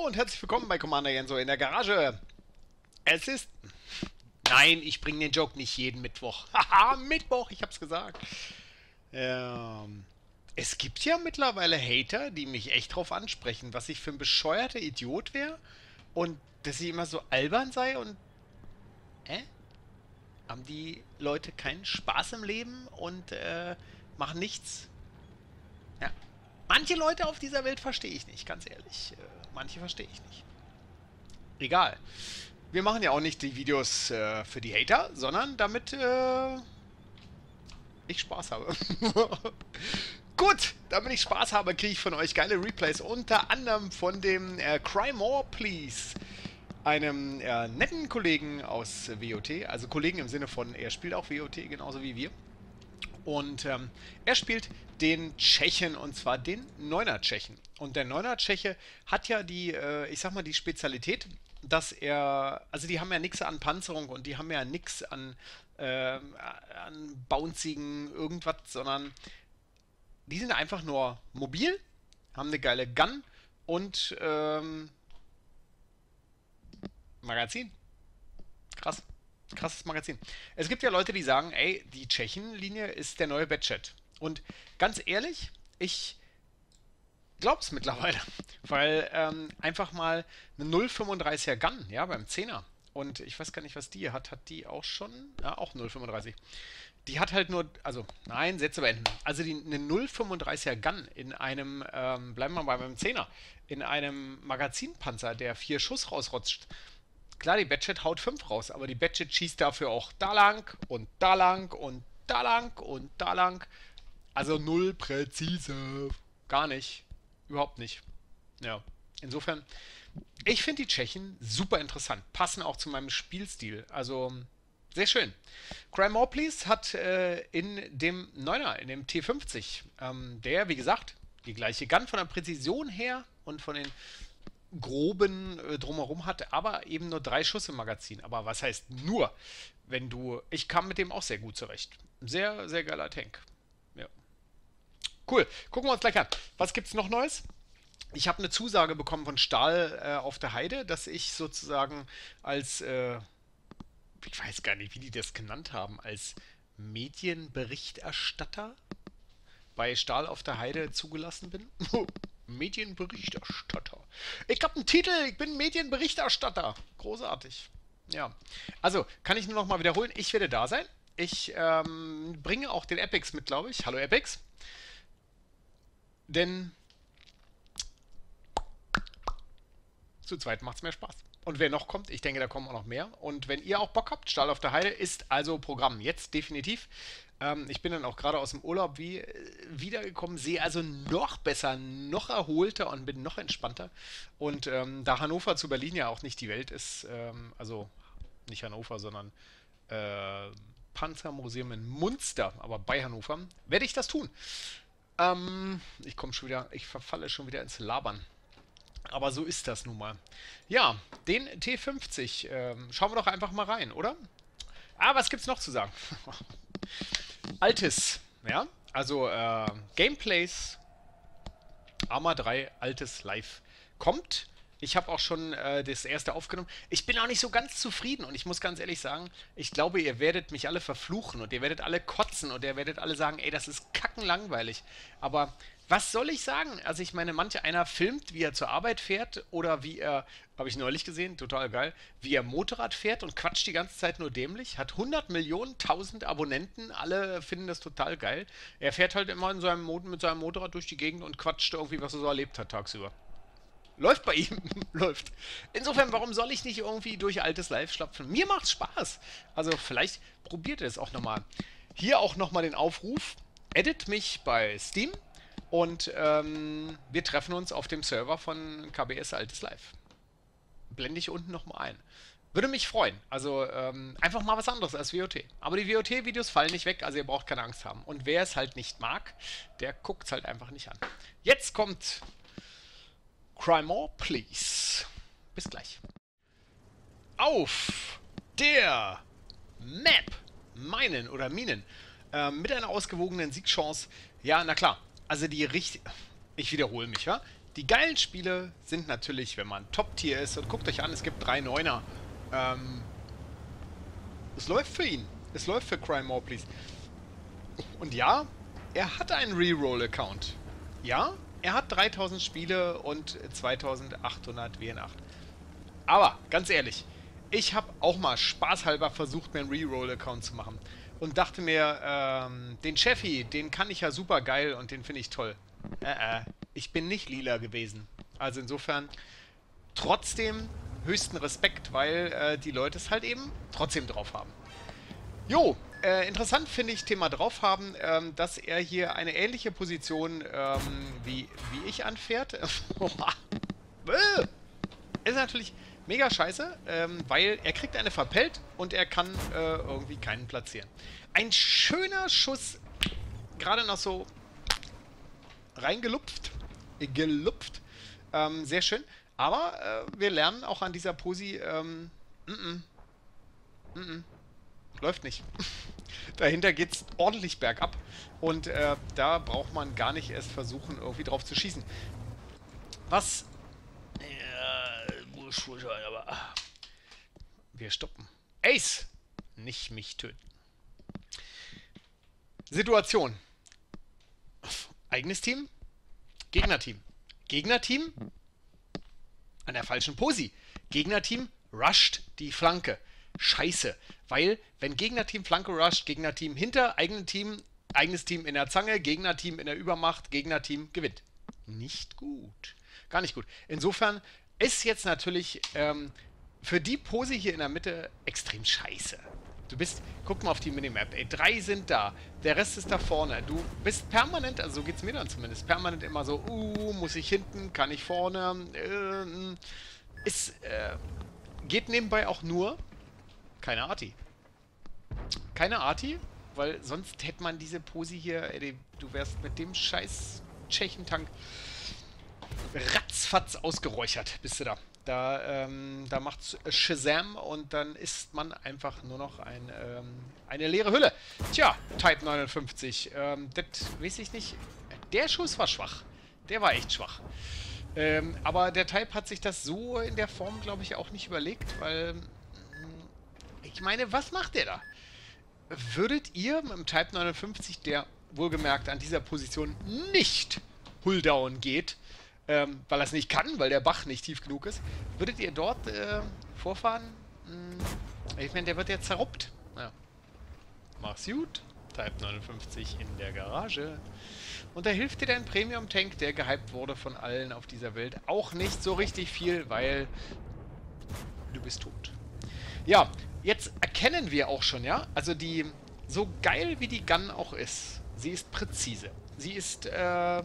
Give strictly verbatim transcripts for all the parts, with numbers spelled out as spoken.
und herzlich willkommen bei Commander Jenso in der Garage. Es ist... Nein, ich bringe den Joke nicht jeden Mittwoch. Haha, Mittwoch, ich hab's gesagt. Ähm, es gibt ja mittlerweile Hater, die mich echt drauf ansprechen, was ich für ein bescheuerter Idiot wäre und dass ich immer so albern sei und... Äh? Haben die Leute keinen Spaß im Leben und äh, machen nichts? Ja. Manche Leute auf dieser Welt verstehe ich nicht, ganz ehrlich. Äh, manche verstehe ich nicht. Egal. Wir machen ja auch nicht die Videos äh, für die Hater, sondern damit äh, ich Spaß habe. Gut, damit ich Spaß habe, kriege ich von euch geile Replays, unter anderem von dem äh, Cry More Please, einem äh, netten Kollegen aus W O T, also Kollegen im Sinne von, er spielt auch W O T genauso wie wir. Und ähm, er spielt den Tschechen, und zwar den Neuner-Tschechen. Und der Neuner-Tscheche hat ja die, äh, ich sag mal, die Spezialität, dass er, also die haben ja nichts an Panzerung und die haben ja nichts an, äh, an bouncigen irgendwas, sondern die sind einfach nur mobil, haben eine geile Gun und ähm, Magazin. Krass. Krasses Magazin. Es gibt ja Leute, die sagen, ey, die Tschechen-Linie ist der neue Batchat. Und ganz ehrlich, ich glaub's mittlerweile. Weil ähm, einfach mal eine null Komma fünfunddreißiger Gun, ja, beim Zehner. Und ich weiß gar nicht, was die hat. Hat die auch schon? Ja, auch null Komma fünfunddreißig. Die hat halt nur, also, nein, Sätze beenden. Also die, eine null Komma fünfunddreißiger Gun in einem, ähm, bleiben wir mal beim Zehner, in einem Magazinpanzer, der vier Schuss rausrotzt. Klar, die Batchet haut fünf raus, aber die Batchet schießt dafür auch da lang und da lang und da lang und da lang. Also null präzise. Gar nicht. Überhaupt nicht. Ja. Insofern, ich finde die Tschechen super interessant. Passen auch zu meinem Spielstil. Also, sehr schön. Cry More Please hat äh, in dem Neuner, in dem T fünfzig, ähm, der, wie gesagt, die gleiche Gun von der Präzision her und von den groben äh, drumherum hat, aber eben nur drei Schuss im Magazin. Aber was heißt nur, wenn du... Ich kam mit dem auch sehr gut zurecht. Sehr, sehr geiler Tank. Ja. Cool. Gucken wir uns gleich an. Was gibt's noch Neues? Ich habe eine Zusage bekommen von Stahl äh, auf der Heide, dass ich sozusagen als... Äh, ich weiß gar nicht, wie die das genannt haben, als Medienberichterstatter bei Stahl auf der Heide zugelassen bin. Medienberichterstatter. Ich habe einen Titel, ich bin Medienberichterstatter. Großartig. Ja. Also, kann ich nur noch mal wiederholen, ich werde da sein. Ich ähm, bringe auch den Epix mit, glaube ich. Hallo Epix. Denn zu zweit macht es mehr Spaß. Und wer noch kommt, ich denke, da kommen auch noch mehr. Und wenn ihr auch Bock habt, Stahl auf der Heide ist also Programm. Jetzt definitiv. Ähm, ich bin dann auch gerade aus dem Urlaub wie äh, wiedergekommen, sehe also noch besser, noch erholter und bin noch entspannter. Und ähm, da Hannover zu Berlin ja auch nicht die Welt ist, ähm, also nicht Hannover, sondern äh, Panzermuseum in Munster, aber bei Hannover, werde ich das tun. Ähm, ich komme schon wieder, ich verfalle schon wieder ins Labern. Aber so ist das nun mal. Ja, den T fünfzig. Ähm, schauen wir doch einfach mal rein, oder? Ah, was gibt's noch zu sagen? Altes, ja? Also, äh, Gameplays Arma drei Altes Live kommt. Ich habe auch schon äh, das erste aufgenommen. Ich bin auch nicht so ganz zufrieden und ich muss ganz ehrlich sagen, ich glaube, ihr werdet mich alle verfluchen und ihr werdet alle kotzen und ihr werdet alle sagen, ey, das ist kackenlangweilig. Aber was soll ich sagen? Also ich meine, manch einer filmt, wie er zur Arbeit fährt oder wie er, habe ich neulich gesehen, total geil, wie er Motorrad fährt und quatscht die ganze Zeit nur dämlich, hat hundert Millionen, tausend Abonnenten, alle finden das total geil. Er fährt halt immer in seinem Mo mit seinem Motorrad durch die Gegend und quatscht irgendwie, was er so erlebt hat tagsüber. Läuft bei ihm. Läuft. Insofern, warum soll ich nicht irgendwie durch Altes Live schlapfen? Mir macht's Spaß. Also vielleicht probiert ihr es auch nochmal. Hier auch nochmal den Aufruf. Edit mich bei Steam und ähm, wir treffen uns auf dem Server von K B S Altes Live. Blende ich unten nochmal ein. Würde mich freuen. Also ähm, einfach mal was anderes als W O T. Aber die W O T-Videos fallen nicht weg, also ihr braucht keine Angst haben. Und wer es halt nicht mag, der guckt es halt einfach nicht an. Jetzt kommt... Cry More Please. Bis gleich. Auf der Map meinen oder Minen äh, mit einer ausgewogenen Siegchance. Ja, na klar. Also die richtig... Ich wiederhole mich, ja? Die geilen Spiele sind natürlich, wenn man Top-Tier ist. Und guckt euch an, es gibt drei Neuner. Ähm, es läuft für ihn. Es läuft für Crime More, Please. Und ja, er hat einen Reroll-Account. Ja, er hat dreitausend Spiele und zweitausendachthundert W N acht. Aber, ganz ehrlich, ich habe auch mal spaßhalber versucht, mir einen Reroll-Account zu machen. Und dachte mir, ähm, den Cheffi, den kann ich ja super geil und den finde ich toll. Äh, äh, ich bin nicht lila gewesen. Also insofern trotzdem höchsten Respekt, weil äh, die Leute es halt eben trotzdem drauf haben. Jo, äh, interessant finde ich Thema drauf haben, ähm, dass er hier eine ähnliche Position ähm, wie, wie ich anfährt. Ist natürlich mega scheiße, ähm, weil er kriegt eine verpellt und er kann äh, irgendwie keinen platzieren. Ein schöner Schuss, gerade noch so reingelupft, äh, gelupft, ähm, sehr schön. Aber äh, wir lernen auch an dieser Posi, ähm, mm -mm, mm -mm, läuft nicht. Dahinter geht es ordentlich bergab und äh, da braucht man gar nicht erst versuchen, irgendwie drauf zu schießen. Was... Ja, aber... Wir stoppen. Ace! Nicht mich töten. Situation. Eigenes Team. Gegnerteam. Gegnerteam an der falschen Posi. Gegnerteam rusht die Flanke. Scheiße. Weil, wenn Gegnerteam Flanke rusht, Gegnerteam hinter, eigenes Team, eigenes Team in der Zange, Gegnerteam in der Übermacht, Gegnerteam gewinnt. Nicht gut. Gar nicht gut. Insofern ist jetzt natürlich ähm, für die Pose hier in der Mitte extrem scheiße. Du bist, guck mal auf die Minimap, ey, drei sind da, der Rest ist da vorne. Du bist permanent, also so geht es mir dann zumindest, permanent immer so, uh, muss ich hinten, kann ich vorne, äh, ist, äh, geht nebenbei auch nur keine Arti. Keine Arti, weil sonst hätte man diese Pose hier, ey, du wärst mit dem scheiß Tschechentank ratzfatz ausgeräuchert, bist du da. Da, ähm, da macht's Shazam und dann ist man einfach nur noch ein, ähm, eine leere Hülle. Tja, Type neunundfünfzig. Ähm, das weiß ich nicht. Der Schuss war schwach. Der war echt schwach. Ähm, aber der Type hat sich das so in der Form, glaube ich, auch nicht überlegt, weil... Ich meine, was macht der da? Würdet ihr mit dem Type neunundfünfzig, der wohlgemerkt an dieser Position nicht Hulldown geht, Ähm, weil er es nicht kann, weil der Bach nicht tief genug ist. Würdet ihr dort äh, vorfahren? Hm, ich meine, der wird ja zerruppt. Ja. Mach's gut. Type neunundfünfzig in der Garage. Und da hilft dir dein Premium-Tank, der gehypt wurde von allen auf dieser Welt, auch nicht so richtig viel, weil du bist tot. Ja, jetzt erkennen wir auch schon, ja, also die, so geil wie die Gun auch ist, sie ist präzise. Sie ist, äh,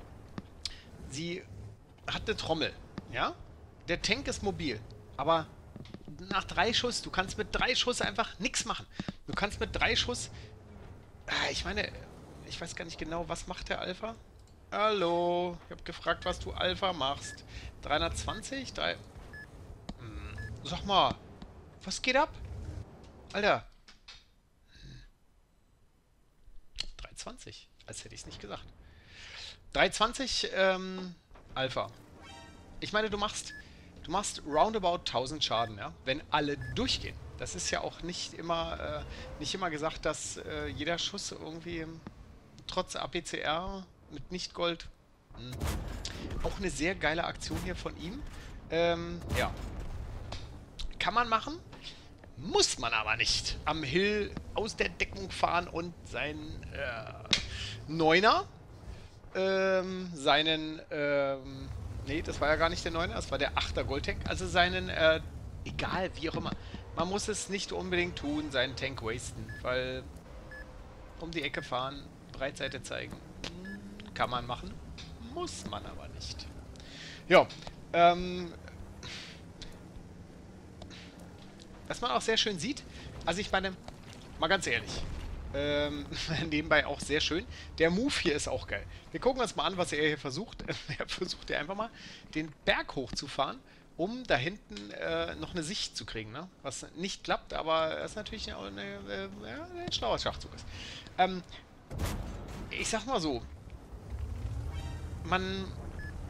sie hat eine Trommel, ja? Der Tank ist mobil, aber nach drei Schuss, du kannst mit drei Schuss einfach nichts machen. Du kannst mit drei Schuss, äh, ich meine, ich weiß gar nicht genau, was macht der Alpha? Hallo, ich habe gefragt, was du Alpha machst. dreihundertzwanzig? Drei... Hm, sag mal, was geht ab? Alter. dreihundertzwanzig, als hätte ich es nicht gesagt. dreihundertzwanzig, ähm... Alpha. Ich meine, du machst, du machst roundabout tausend Schaden, ja, wenn alle durchgehen. Das ist ja auch nicht immer, äh, nicht immer gesagt, dass äh, jeder Schuss irgendwie trotz A P C R mit Nicht-Gold mh, auch eine sehr geile Aktion hier von ihm. Ähm, ja. Kann man machen, muss man aber nicht. Am Hill aus der Deckung fahren und seinen äh, Neuner Ähm, seinen, ähm, nee, das war ja gar nicht der Neuner, das war der Achter Goldtank, also seinen, äh, egal, wie auch immer, man muss es nicht unbedingt tun, seinen Tank wasten, weil um die Ecke fahren, Breitseite zeigen, kann man machen, muss man aber nicht. Ja, ähm, was man auch sehr schön sieht, also ich meine, mal ganz ehrlich, Ähm, nebenbei auch sehr schön. Der Move hier ist auch geil. Wir gucken uns mal an, was er hier versucht. Er versucht ja einfach mal, den Berg hochzufahren, um da hinten äh, noch eine Sicht zu kriegen. Ne? Was nicht klappt, aber es natürlich eine, eine, äh, ja, ein schlauer Schachzug ist. Ähm, ich sag mal so, man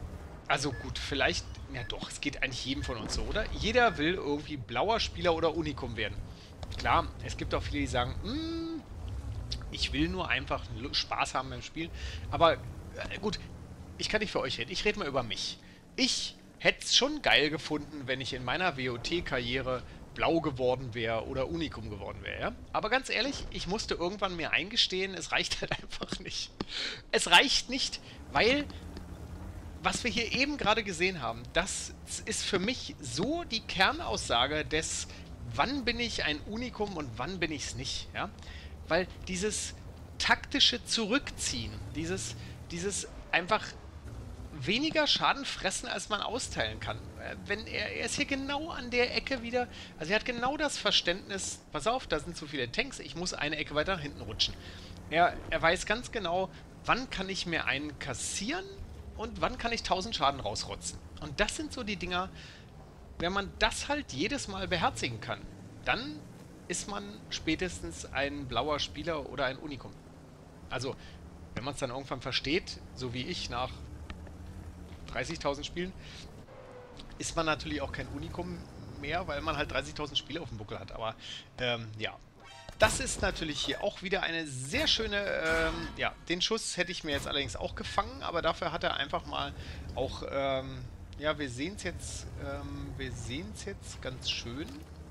Also gut, vielleicht, ja doch, es geht eigentlich jedem von uns so, oder? Jeder will irgendwie blauer Spieler oder Unikum werden. Klar, es gibt auch viele, die sagen, "Mm, ich will nur einfach Lu- Spaß haben beim Spiel." Aber äh, gut, ich kann nicht für euch reden. Ich rede mal über mich. Ich hätte es schon geil gefunden, wenn ich in meiner W O T-Karriere blau geworden wäre oder Unikum geworden wäre. Ja? Aber ganz ehrlich, ich musste irgendwann mir eingestehen, es reicht halt einfach nicht. Es reicht nicht, weil was wir hier eben gerade gesehen haben, das ist für mich so die Kernaussage des, wann bin ich ein Unikum und wann bin ich es nicht. Ja? Weil dieses taktische Zurückziehen, dieses, dieses einfach weniger Schaden fressen, als man austeilen kann. Äh, Wenn er, er ist hier genau an der Ecke wieder, also er hat genau das Verständnis, pass auf, da sind zu viele Tanks, ich muss eine Ecke weiter nach hinten rutschen. Er, er weiß ganz genau, wann kann ich mir einen kassieren und wann kann ich tausend Schaden rausrotzen. Und das sind so die Dinger, wenn man das halt jedes Mal beherzigen kann, dann ist man spätestens ein blauer Spieler oder ein Unikum. Also, wenn man es dann irgendwann versteht, so wie ich nach dreißigtausend Spielen, ist man natürlich auch kein Unikum mehr, weil man halt dreißigtausend Spiele auf dem Buckel hat. Aber ähm, ja, das ist natürlich hier auch wieder eine sehr schöne, ähm, ja, den Schuss hätte ich mir jetzt allerdings auch gefangen, aber dafür hat er einfach mal auch, ähm, ja, wir sehen es jetzt, ähm, wir sehen es jetzt ganz schön.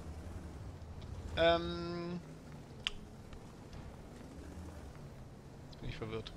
Ähm, jetzt bin ich verwirrt.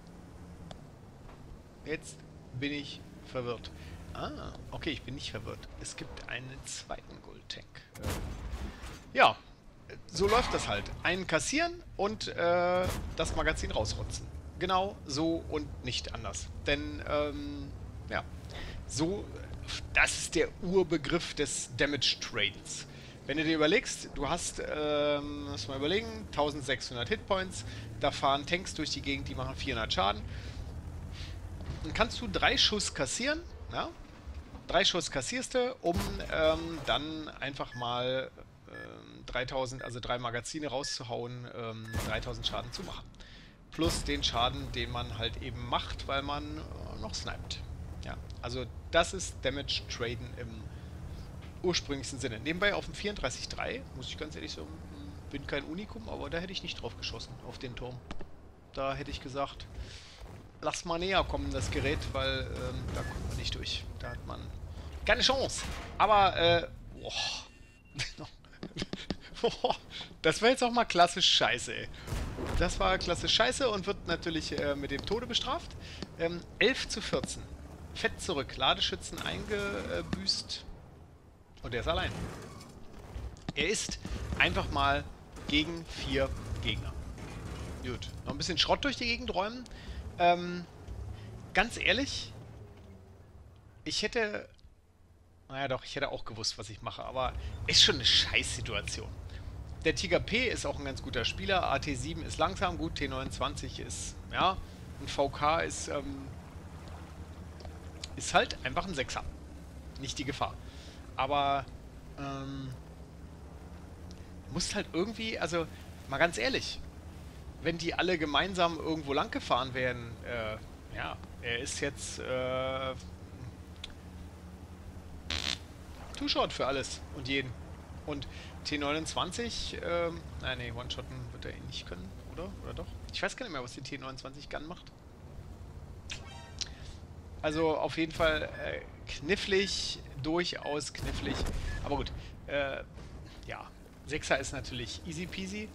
Jetzt bin ich verwirrt. Ah, okay, ich bin nicht verwirrt. Es gibt einen zweiten Gold-Tank. Ähm, ja, so läuft das halt. Einen kassieren und äh, das Magazin rausrotzen. Genau so und nicht anders. Denn, ähm, ja, so, das ist der Urbegriff des Damage Tradens. Wenn du dir überlegst, du hast, ähm, lass mal überlegen, eintausendsechshundert Hitpoints, da fahren Tanks durch die Gegend, die machen vierhundert Schaden. Dann kannst du drei Schuss kassieren, ja? Drei Schuss kassierst du, um ähm, dann einfach mal ähm, dreitausend, also drei Magazine rauszuhauen, ähm, dreitausend Schaden zu machen. Plus den Schaden, den man halt eben macht, weil man äh, noch sniped. Ja, also das ist Damage Traden im ursprünglichsten Sinne. Nebenbei auf dem vierunddreißig Punkt drei, muss ich ganz ehrlich sagen, bin kein Unikum, aber da hätte ich nicht drauf geschossen, auf den Turm. Da hätte ich gesagt, lass mal näher kommen, das Gerät, weil ähm, da kommt man nicht durch. Da hat man keine Chance. Aber, äh, boah. Boah, das war jetzt auch mal klassisch scheiße, ey. Das war klassisch scheiße und wird natürlich äh, mit dem Tode bestraft. Ähm, elf zu vierzehn. Fett zurück. Ladeschützen eingebüßt. Und er ist allein. Er ist einfach mal gegen vier Gegner. Gut. Noch ein bisschen Schrott durch die Gegend räumen. Ähm, ganz ehrlich, ich hätte... Naja doch, ich hätte auch gewusst, was ich mache, aber ist schon eine Scheißsituation. Der Tiger P ist auch ein ganz guter Spieler, A T sieben ist langsam, gut, T neunundzwanzig ist, ja, und V K ist, ähm, ist halt einfach ein Sechser. Nicht die Gefahr. Aber, ähm, musst halt irgendwie, also, mal ganz ehrlich, wenn die alle gemeinsam irgendwo lang gefahren wären, äh, ja, er ist jetzt, äh, Two-Shot für alles und jeden. Und T neunundzwanzig, ähm, nein, nee, One-Shotten wird er eh nicht können, oder? Oder doch? Ich weiß gar nicht mehr, was die T neunundzwanzig Gun macht. Also auf jeden Fall äh, knifflig, durchaus knifflig. Aber gut, äh, ja, Sechser ist natürlich easy peasy.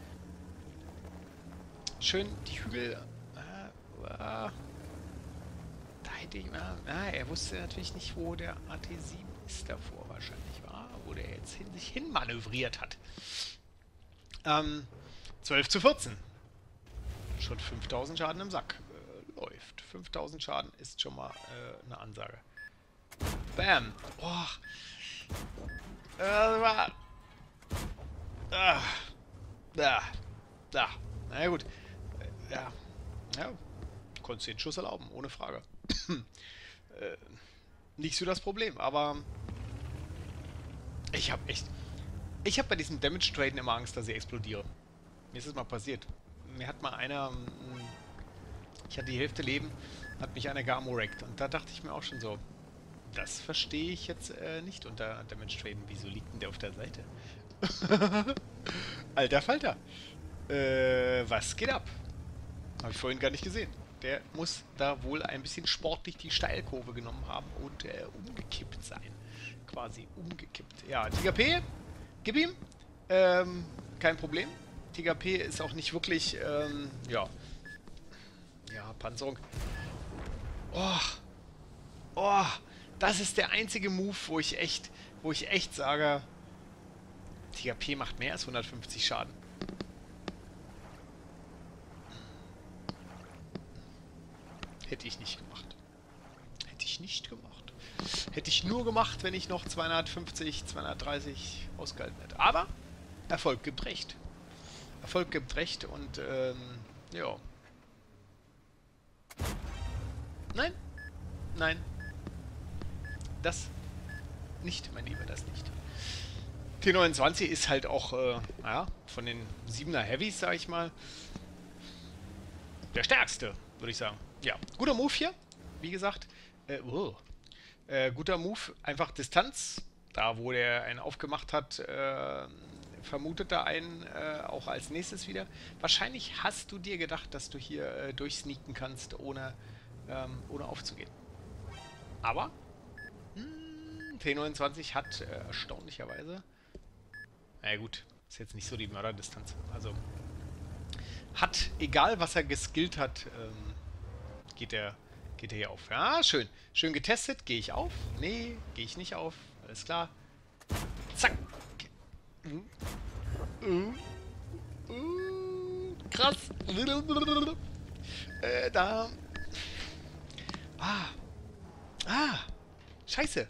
Schön die Hügel. Äh, äh, da hätte ich mal. Ah, er wusste natürlich nicht, wo der A T sieben ist davor wahrscheinlich war, wo der jetzt hin, sich hin manövriert hat. Ähm, zwölf zu vierzehn. Schon fünftausend Schaden im Sack. Äh, läuft. fünftausend Schaden ist schon mal äh, eine Ansage. Bam. Boah. Äh, war. Ah. Da. Da. Na ja, gut. Äh, ja. Ja. Konntest den Schuss erlauben, ohne Frage. äh, nicht so das Problem, aber ich habe echt. Ich habe bei diesen Damage-Traden immer Angst, dass ich explodiere. Mir ist es mal passiert. Mir hat mal einer. Ich hatte die Hälfte Leben, hat mich einer geamorekt. Und da dachte ich mir auch schon so, Das verstehe ich jetzt äh, nicht unter Demonstraten. Wieso liegt denn der auf der Seite? Alter Falter. Äh, was geht ab? Habe ich vorhin gar nicht gesehen. Der muss da wohl ein bisschen sportlich die Steilkurve genommen haben und äh, umgekippt sein. Quasi umgekippt. Ja, Tiger P, gib ihm. Ähm, kein Problem. Tiger P ist auch nicht wirklich, ähm, ja. Ja, Panzerung. Oh. Oh. Das ist der einzige Move, wo ich echt, wo ich echt sage, Tiger P macht mehr als hundertfünfzig Schaden. Hätte ich nicht gemacht. Hätte ich nicht gemacht. Hätte ich nur gemacht, wenn ich noch zweihundertfünfzig, zweihundertdreißig ausgehalten hätte. Aber Erfolg gibt recht. Erfolg gibt recht und, ähm, ja. Nein. Nein. Das nicht, mein Lieber, das nicht. T neunundzwanzig ist halt auch, äh, naja, von den siebener Heavys, sag ich mal, der stärkste, würde ich sagen. Ja, guter Move hier, wie gesagt. Äh, oh. äh, guter Move, einfach Distanz. Da, wo der einen aufgemacht hat, äh, vermutet er einen äh, auch als nächstes wieder. Wahrscheinlich hast du dir gedacht, dass du hier äh, durchsneaken kannst, ohne, ähm, ohne aufzugehen. Aber hm, T neunundzwanzig hat äh, erstaunlicherweise... Na ja, gut, ist jetzt nicht so die Mörderdistanz. Also hat, egal was er geskillt hat, ähm, geht er geht er hier auf. Ja, schön. Schön getestet. Gehe ich auf? Nee, gehe ich nicht auf. Alles klar. Zack. Uh. Uh. Uh. Krass. Äh, da. Ah. Ah. Scheiße.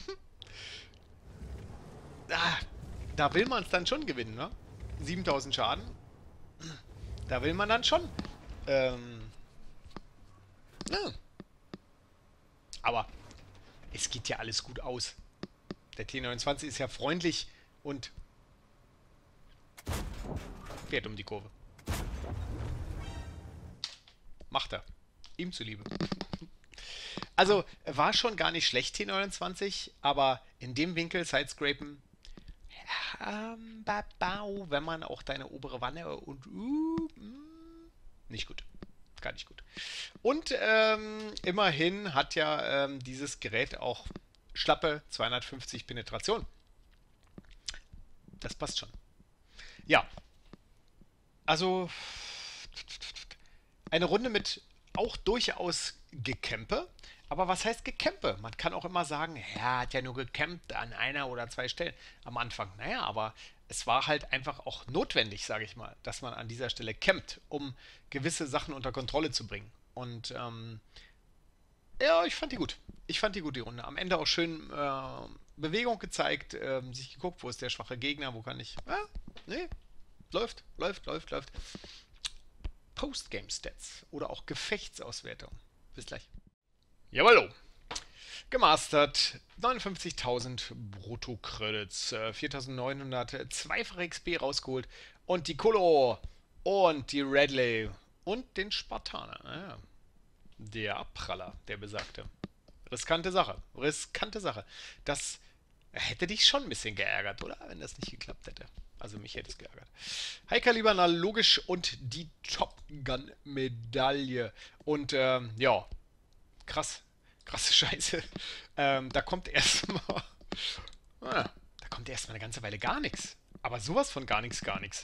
Ah. Da will man es dann schon gewinnen, ne? siebentausend Schaden. Da will man dann schon. Ähm. Ja. Aber es geht ja alles gut aus. Der T neunundzwanzig ist ja freundlich und fährt um die Kurve. Macht er. Ihm zuliebe. Also, war schon gar nicht schlecht, T neunundzwanzig, aber in dem Winkel, Sidescrapen, ähm, wenn man auch deine obere Wanne und uh, nicht gut. Gar nicht gut. Und ähm, immerhin hat ja ähm, dieses Gerät auch schlappe zweihundertfünfzig Penetration. Das passt schon. Ja. Also eine Runde mit auch durchaus Gecampe. Aber was heißt Gecampe? Man kann auch immer sagen, er hat ja nur gecampt an einer oder zwei Stellen am Anfang. Naja, aber es war halt einfach auch notwendig, sage ich mal, dass man an dieser Stelle campt, um gewisse Sachen unter Kontrolle zu bringen. Und ähm, ja, ich fand die gut. Ich fand die gut, die Runde. Am Ende auch schön äh, Bewegung gezeigt, äh, sich geguckt, wo ist der schwache Gegner, wo kann ich... Ja, nee, läuft, läuft, läuft, läuft. Postgame-Stats oder auch Gefechtsauswertung. Bis gleich. Jawollo. Gemastert. neunundfünfzigtausend Brutto-Credits. Äh, viertausendneunhundert. Zweifache X P rausgeholt. Und die Kolo. Und die Radley. Und den Spartaner. Ja. Der Abpraller, der besagte. Riskante Sache. Riskante Sache. Das hätte dich schon ein bisschen geärgert, oder? Wenn das nicht geklappt hätte. Also mich hätte es geärgert. High Kaliber, na logisch. Und die Top Gun Medaille. Und ähm, ja. Krass. Krasse Scheiße. Ähm, da kommt erstmal. Ah, da kommt erstmal eine ganze Weile gar nichts. Aber sowas von gar nichts, gar nichts.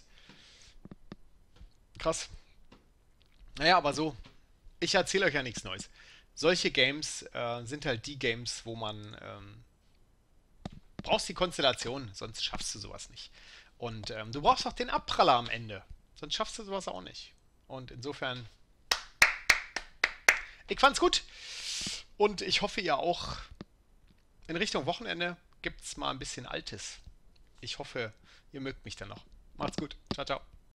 Krass. Naja, aber so. Ich erzähle euch ja nichts Neues. Solche Games äh, sind halt die Games, wo man ähm, brauchst die Konstellation, sonst schaffst du sowas nicht. Und ähm, du brauchst auch den Abpraller am Ende. Sonst schaffst du sowas auch nicht. Und insofern. Ich fand's gut. Und ich hoffe ja auch, in Richtung Wochenende gibt es mal ein bisschen Altes. Ich hoffe, ihr mögt mich dann noch. Macht's gut. Ciao, ciao.